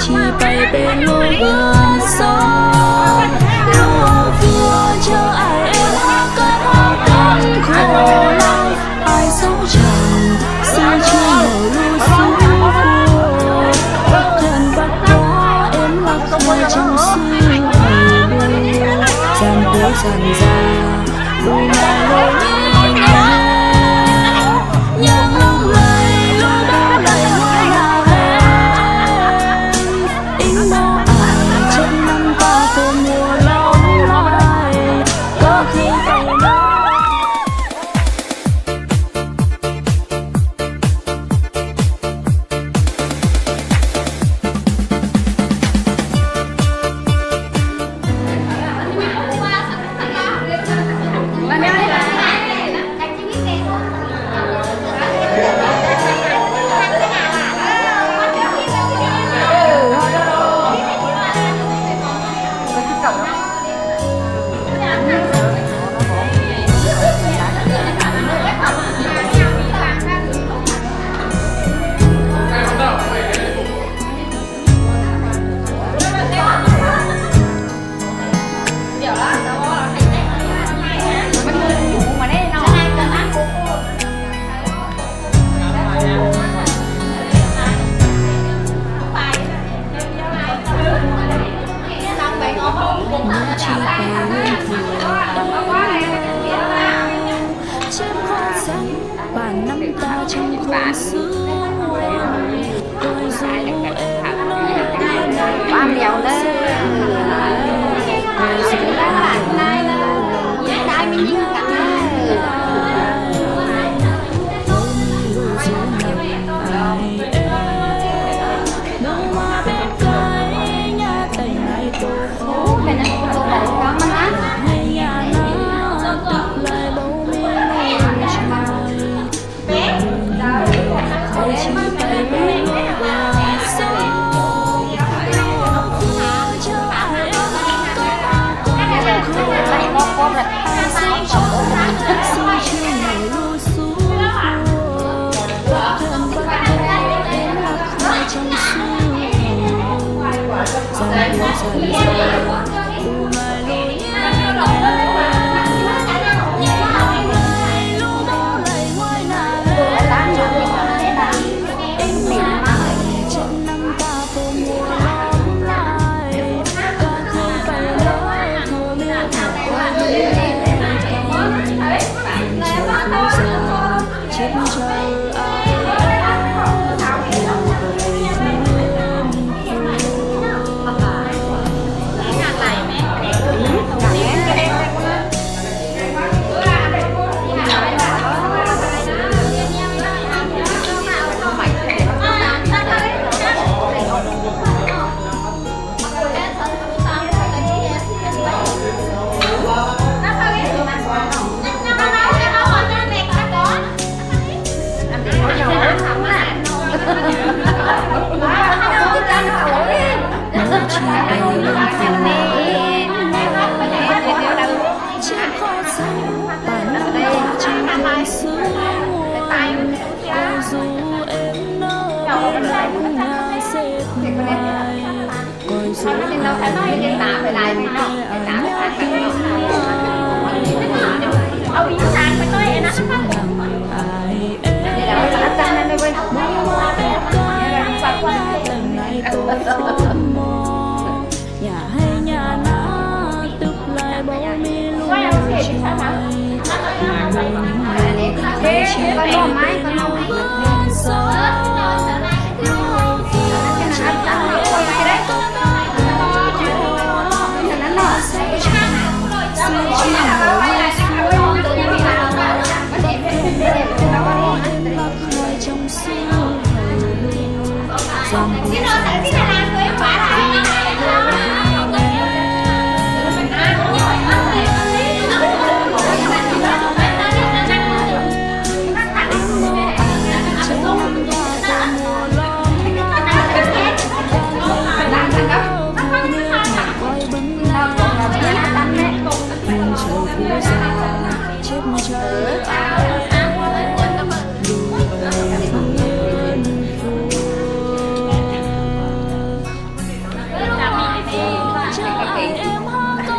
chỉ bay bên lối gần gió lúa vừa chờ ai em hát cất hát cánh khổ lòng ai sống chẳng xa chưa nổi lúa xuống vua bắc thân bắc đó em lạc người trong xưa gian cố dần ra đôi mai lối nhang long lầy lúa bao đầy hoa nào em in mơ ai chân năm ta từ mùa long lai có khi phải nói bản năm ta trong khôn xưa tôi dù em nơi ba mèo đấy nhà hay nhà na tức lại bao mi luôn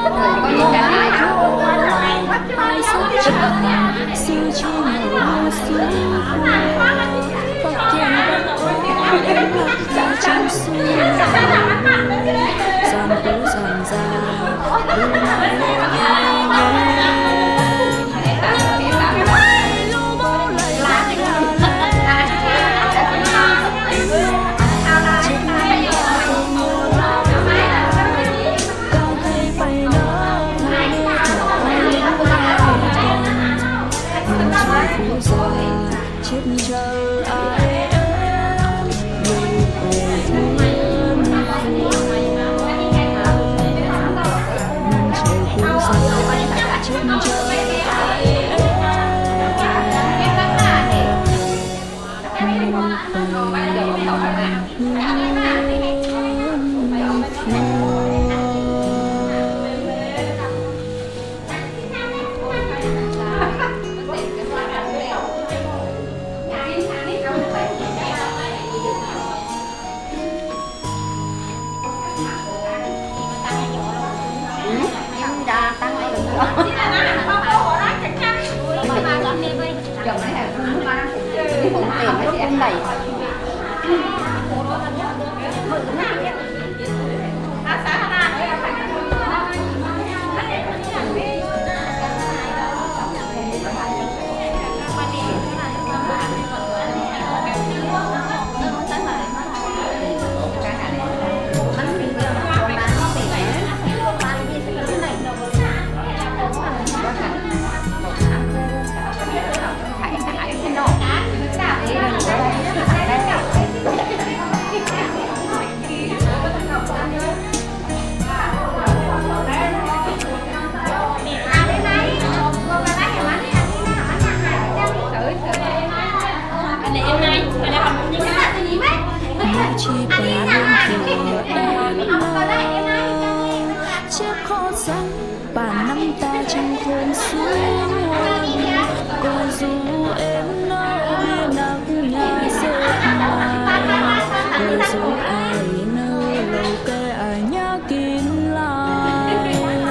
ai sống chẳng xưa chưa ngờ xưa Phật thiên em lạc ra trong xưa Giam tú giam ra đủ nỗi chết chờ ai em người về thương mình chờ cuối giờ chết chờ ai chỉ bởi hương của em chiếc khó xanh bản năm ta trong khuôn xuống còn dù em nỡ biết nắng nhà rơi mai còn dù ai nỡ lâu kê ai nhớ kín lại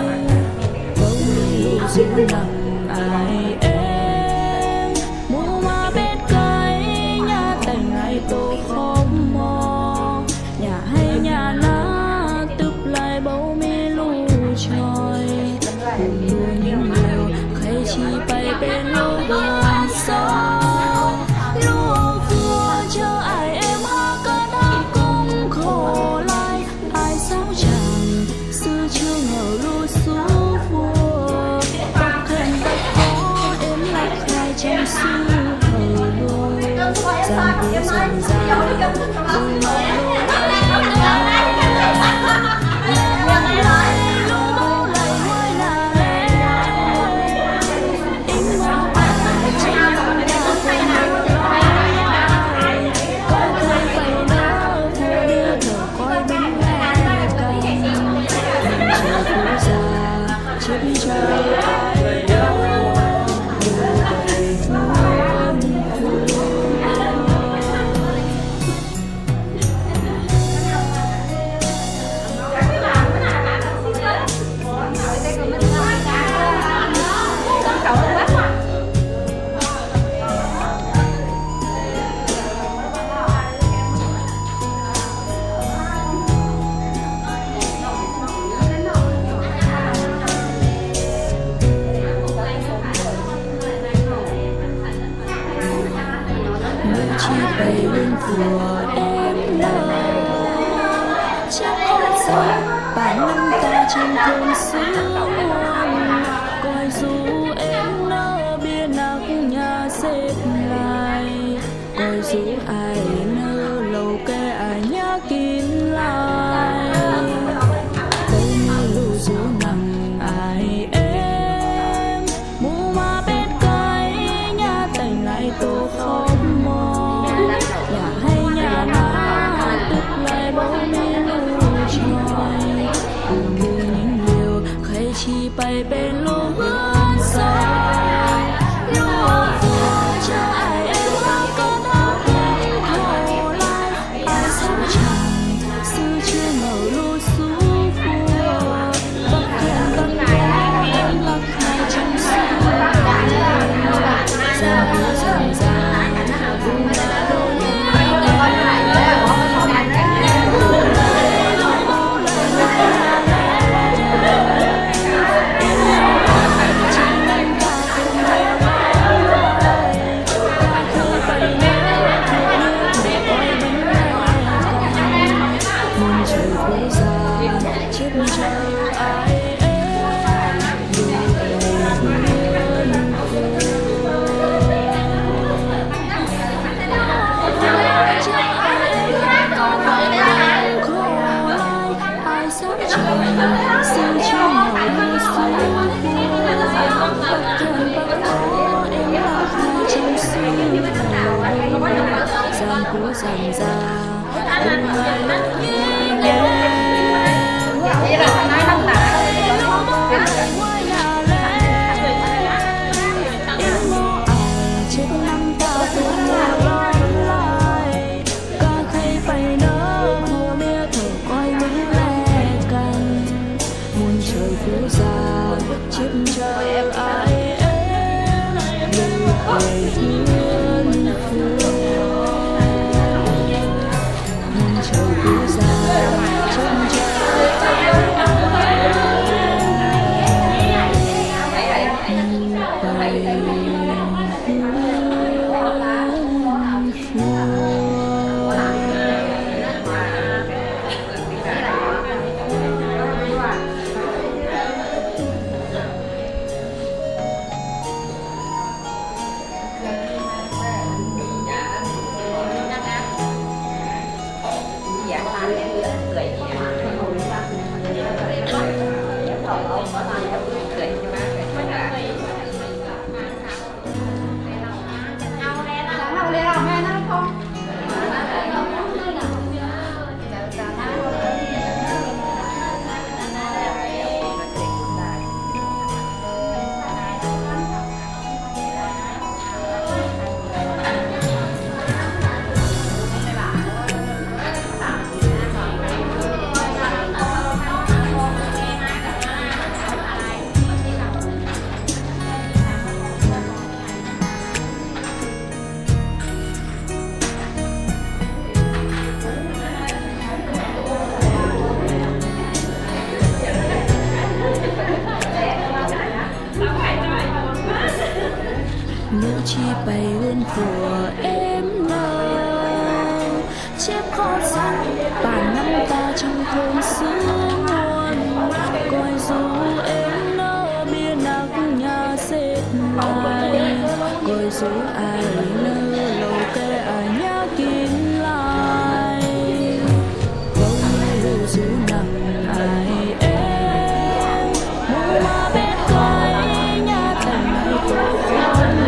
bông dù nặng ai em mua mà bên cái nhà tình ai tô không mò nhà hay nhà lá tức lại bầu mi lù trôi cùng đua những điều khay chi bay bên lối vườn sông lúa vua chờ ai em hát ca đã cũng khổ lại ai sao chẳng xưa chưa ngờ lúa xuống vua tóc khen tóc có em lạc khai trong xưa hờ lúa giang cứ dần ra đôi mắt chỉ bay bên của em nở chắc không sao bản năm ta trong cơn sương coi dù em nỡ biết nắng nhà xếp lại coi dù ai nỡ lâu kê ai nhớ kín lại cây mưa dù nặng ai em mua mà bên cái nhà tình lại tô không mò nhà hay nhà lá tức lại bầu mi lù trôi cùng đua những điều khay chi bay bên lúa vườn sông lúa vua chờ ai em hát ca đã cũng khổ lại ai sao chẳng xưa chưa ngờ lúa xuống vua bắc thiên bắc trời phố già chết chờ ai xin cho mọi người xuống bất cần bất khó em lạc hai trong xương gian cố dần ra từng ngày lúc nhẹ nhàng ngoài nhà lên em mơ ai chết năm ta cùng nhau lại ca khay phải nỡ mùa mía thở coi những lẻ cành muôn trời phố già chết chờ ai em lưu về thiên phương muôn trời phố già chết chờ nếu chi bay ơn của em nào chép khó xanh bản năm ta trong thôn xứ nguồn coi dù em nỡ bia nặc nhà xếp lại coi dù ai nỡ lâu kê ai nhớ kín lại không lưu dù nặng ai em muốn mà bên coi nhà thành hay cô con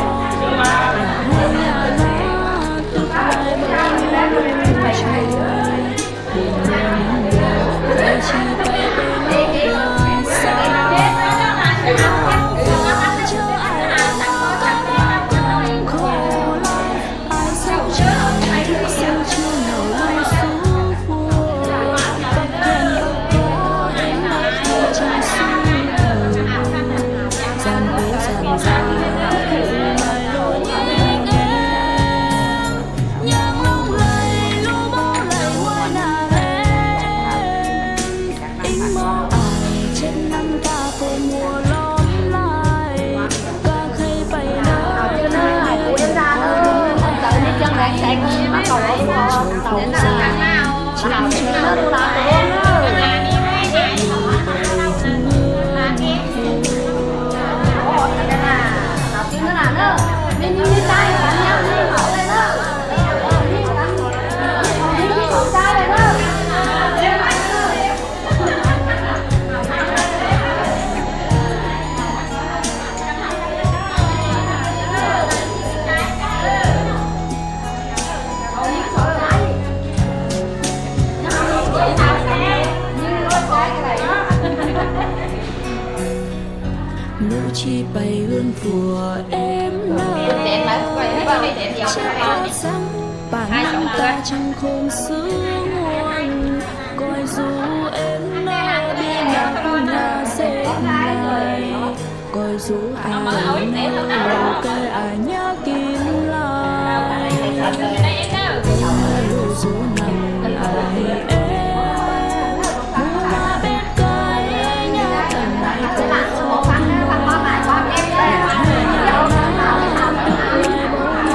nếu chi bay ơn của em nào chắc có rằng bản năm ta trong khôn xứ nguồn coi dù em nỡ đi nặc nhà xếp lại coi dù ai nỡ lâu kê ai nhớ kín lại lưu dù nặng ai em muốn mà bên coi nhà thành này cô không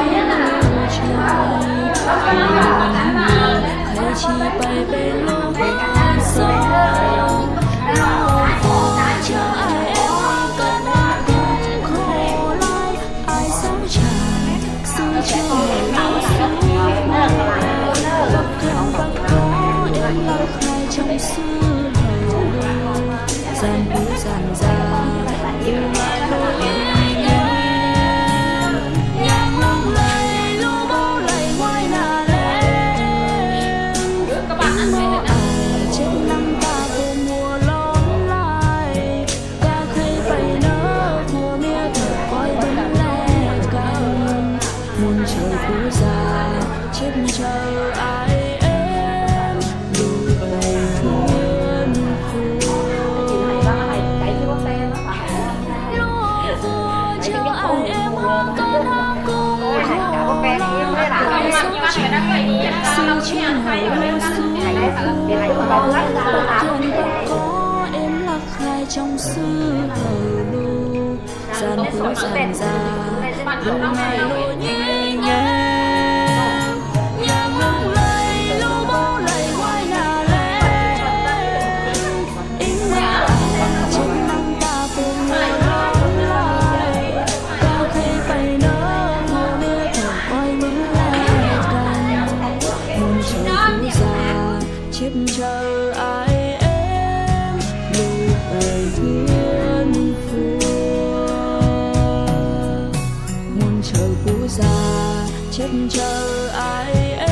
chi bay bên lúc trong xứ hầu gian khổ gian già yêu lại lối nhang lung lay lu bao lay ngoài nà lên mơ ai trên năm ta cùng mùa lón lại ca khơi bay nở mùa mía thở coi bưng lẻ cành muôn trời cũ già chết chờ ai em lùi về thiên phương lúa vua cho ai em hát con hát cùng khổ lòng sống trình sư chuyên hậu lưu xuống thiên đất có em lạc khai trong xứ hầu lưu gian khổ gian già đủ ngày lối nhẹ nhàng nhang lung lay lu bao lay ngoài nà lên in mơ ai trên năm ta cùng mùa lón lại cao khê bay nở mùa mía thở coi bưng lẻ cành muôn trời cũ già chết chờ ai em lùi về thiên phương muôn trời cũ già chết chờ ai em.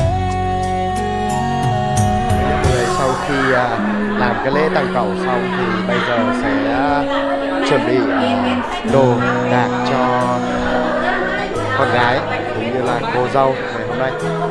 Sau khi làm cái lễ tặng cẩu xong thì bây giờ sẽ chuẩn bị đồ đạc cho con gái cũng như là cô dâu ngày hôm nay.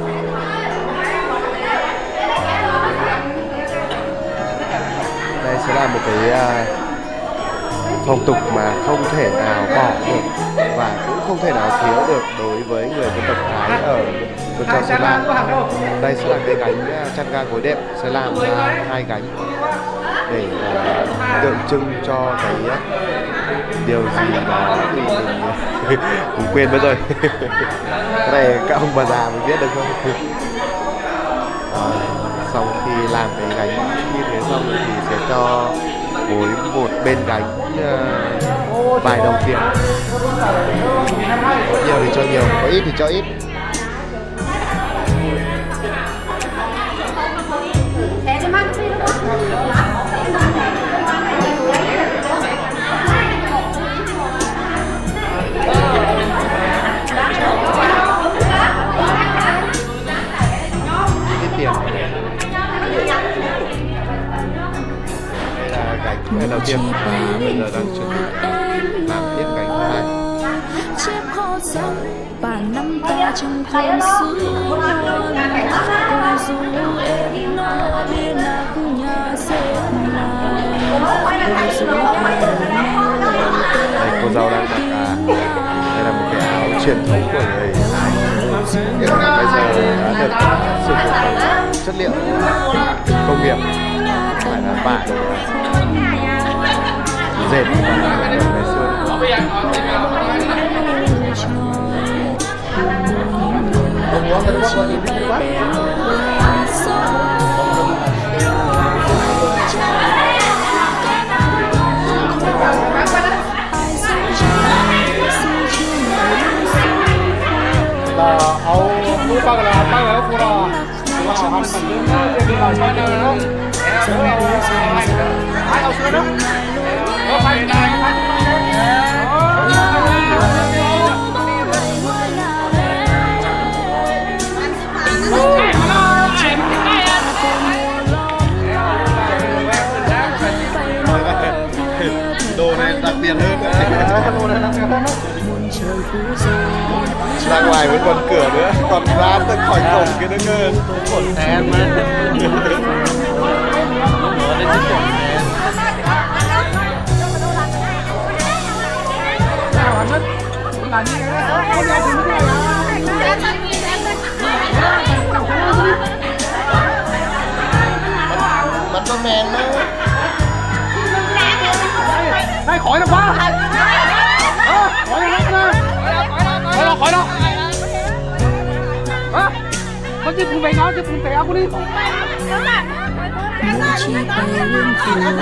Đây sẽ là một cái phong tục mà không thể nào bỏ được và cũng không thể nào thiếu được đối với người dân tộc Thái ở Vườn Trầu Sơn La. Đây sẽ là cái gánh chăn ga gối đệm, sẽ làm hai gánh để tượng trưng cho cái điều gì đó thì mình cũng quên mất rồi. Cái này các ông bà già mới biết được không? Sau khi làm cái gánh như thế xong thì sẽ cho mỗi một bên gánh vài đồng tiền. Có nhiều thì cho nhiều, có ít thì cho ít. Ít tiền. Gánh đầu tiên, bây giờ đang chuẩn bị làm tiếp gánh thứ hai. Chép khó sống bản năm ta trong thôn xứ còn dù em nó biết là nhà xếp này đây cô dâu đang mặc đây là một cái áo truyền thống của người Thái, nhưng mà bây giờ đã được sử dụng chất liệu công nghiệp, phải là vải dệt ngày xưa. Đồ này đặc biệt hơn ra ngoài vẫn còn cửa nữa, còn ra tới khỏi cổng kia nữa cơ. Cột then mà bắt con mèn nữa. Đây khỏi nó quá. Khỏi nó khỏi nó. Con chứ phun về nó chứ phun tèo đi. Chỉ bay lên phù em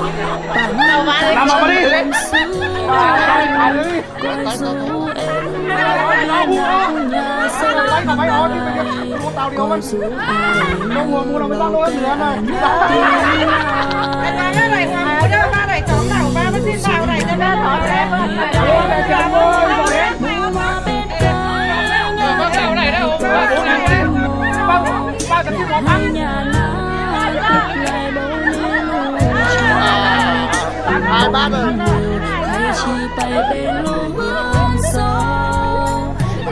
làm mà đi. coi dù em Con xuống ai mua lâu cái ai nhớ tiếng hai bác ơi chỉ bay bên lối sâu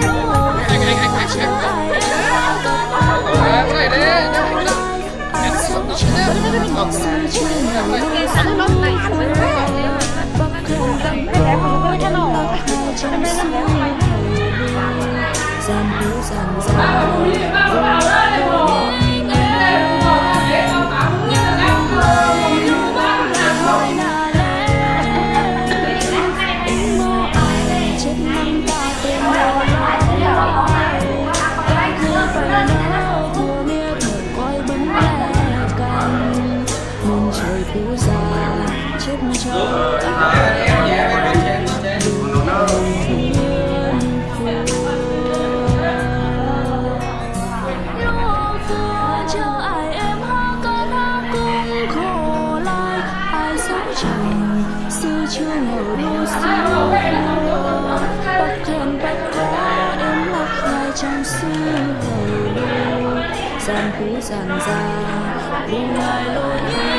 gian phú dàn ra buông lại lối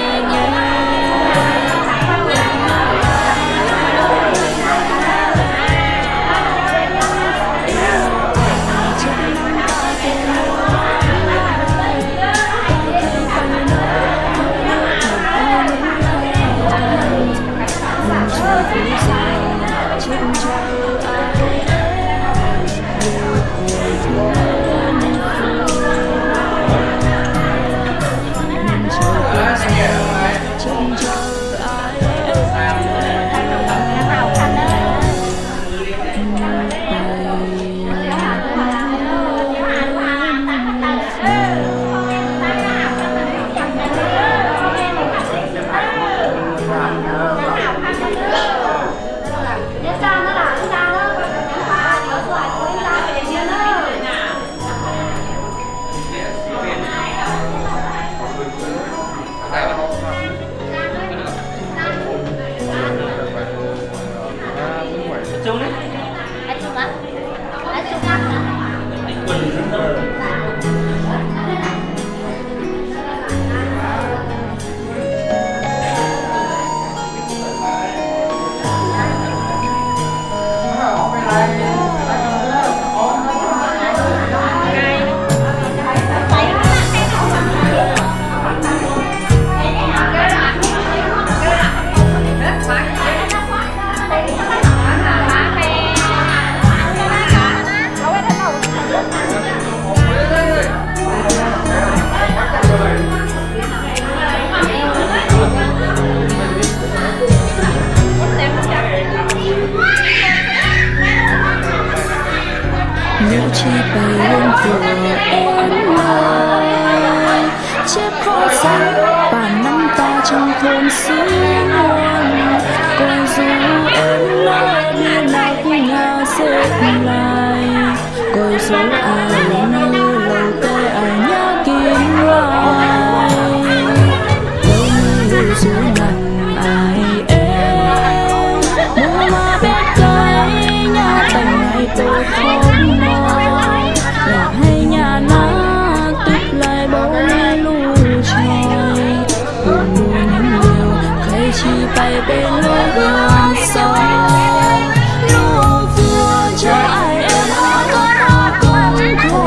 nếu chỉ bay lên vừa em ơi chép khó sáng bản năm ta trong thôn xứ nguồn còn dù em nói biết nào cũng ngã xếp lại coi số ai như lâu tay ai nhớ kiếm lại đâu như dù nằm ai em muốn mà biết cái nhà tầng này tôi không chỉ bay bên lối gần sâu lúa vừa cho ai em hát con khổ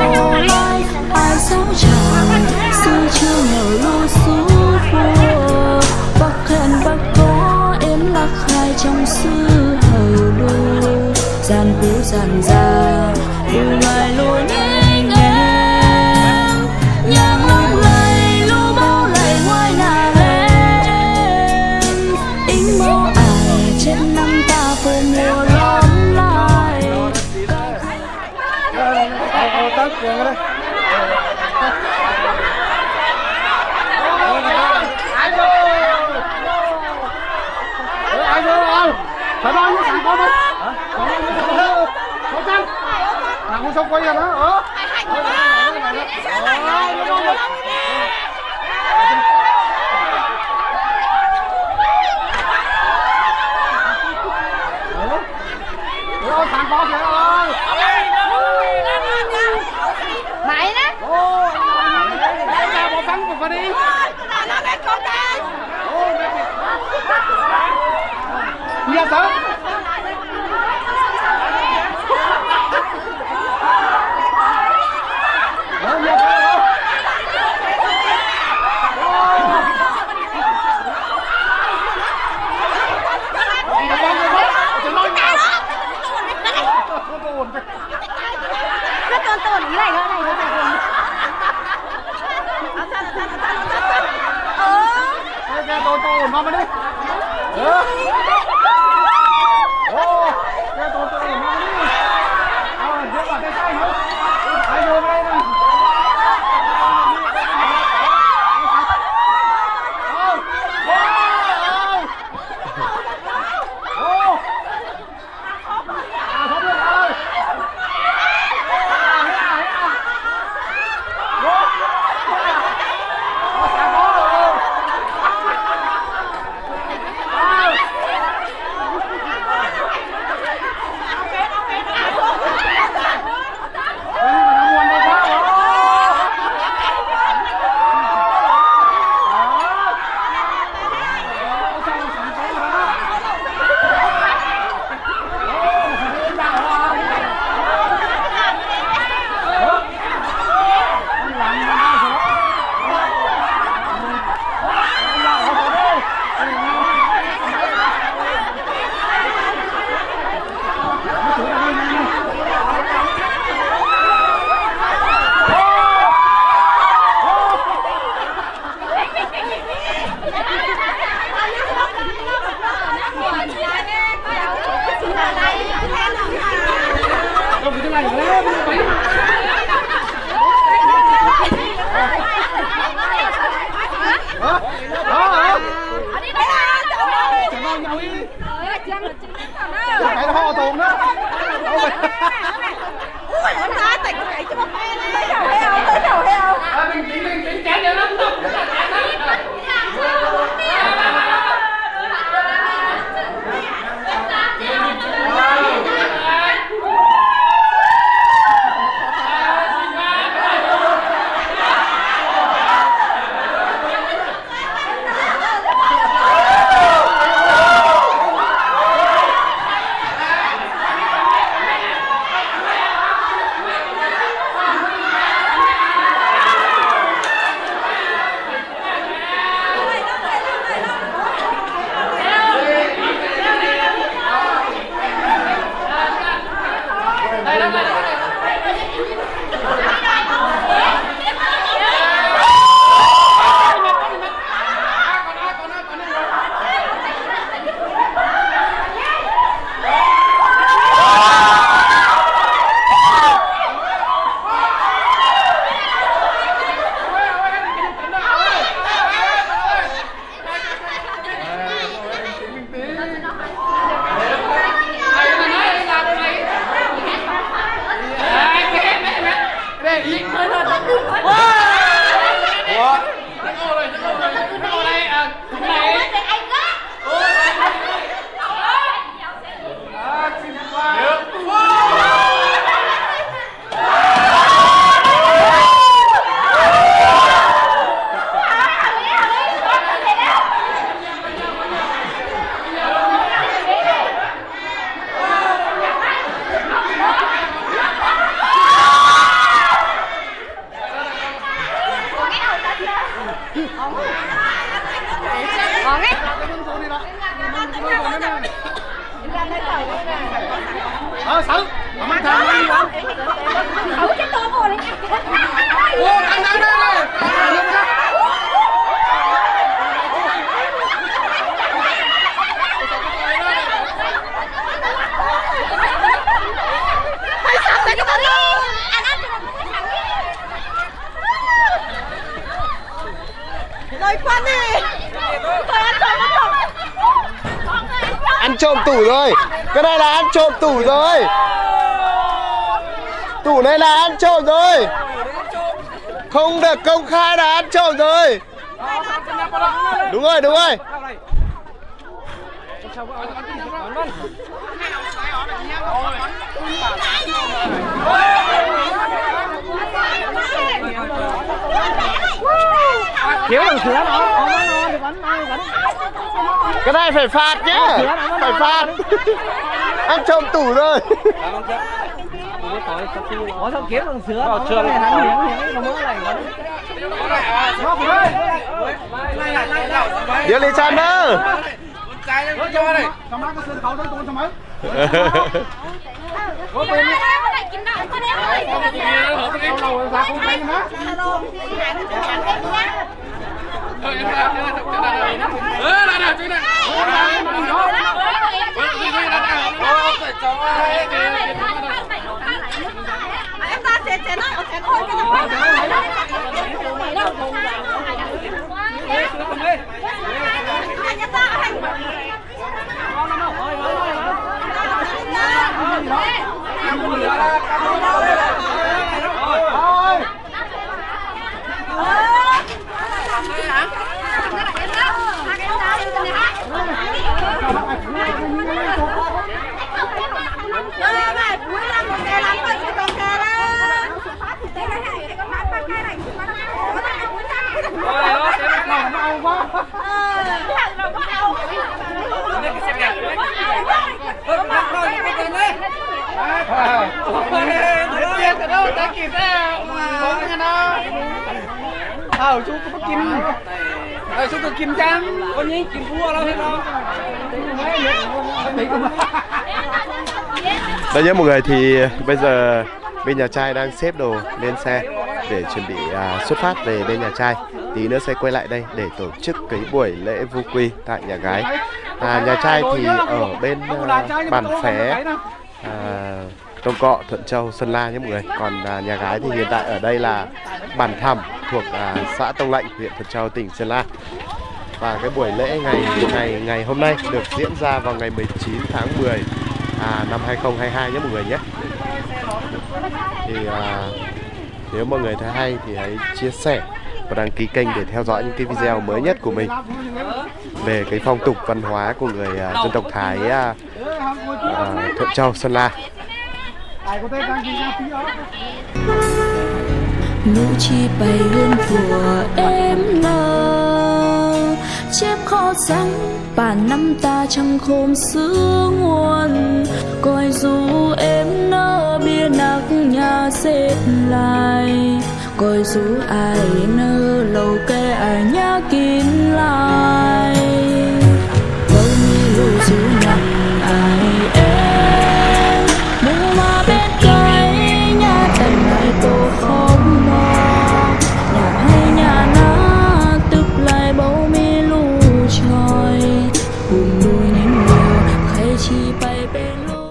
Còn ấy. Sáu. Mang thằng đi không? Cái to rồi đấy. Ô, ăn đây. Rồi khoan đi. Tôi ăn trộm. Ăn trộm tủ rồi. Cái này là ăn trộm tủ rồi. Tủ này là ăn trộm rồi. Không được công khai là ăn trộm rồi. Đúng rồi. Thiếu bằng sữa nó. Cái này phải phạt nhá. Phải phạt. Ăn trộm tủ rồi. Có thằng kiếm bằng sữa vào trường này hắn hiếng nó mới lành Điêu Lý Trần đó. Em ta sẽ nói sẽ thôi cái đâu. Chú cóกินchú cóกินchăng? Con nhíกินvua đâu hết đâu. Đây nhé mọi người, thì bây giờ bên nhà trai đang xếp đồ lên xe để chuẩn bị xuất phát về bên nhà trai. Tí nữa sẽ quay lại đây để tổ chức cái buổi lễ vu quy tại nhà gái. Nhà trai thì ở bên Bản Phé, Đông Cọ, Thuận Châu, Sơn La nhé mọi người. Còn nhà gái thì hiện tại ở đây là Bản Thẳm thuộc xã Tông Lệnh, huyện Thuận Châu, tỉnh Sơn La. Và cái buổi lễ ngày hôm nay được diễn ra vào ngày 19 tháng 10 năm 2022 nhé mọi người nhé. Thì nếu mọi người thấy hay thì hãy chia sẻ và đăng ký kênh để theo dõi những cái video mới nhất của mình về cái phong tục văn hóa của người dân tộc Thái Thuận Châu, Sơn La. Nụ chi bay hương của em nơ chép khó trắng bản năm ta chẳng khôm xứ nguồn coi dù em nơ bia nặc nhà xếp lại coi dù ai nơ lầu kê ai nhá kín lại